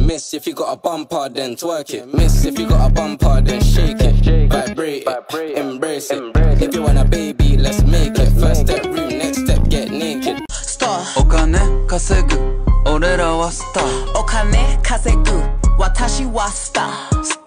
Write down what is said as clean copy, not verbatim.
Miss if you got a bumper, then twerk it. Miss if you got a bumper, then shake it. Vibrate it, embrace it. If you want a baby, let's make it. First step room, next step get naked. Star お金稼ぐ俺らはスターお金稼ぐ私はスター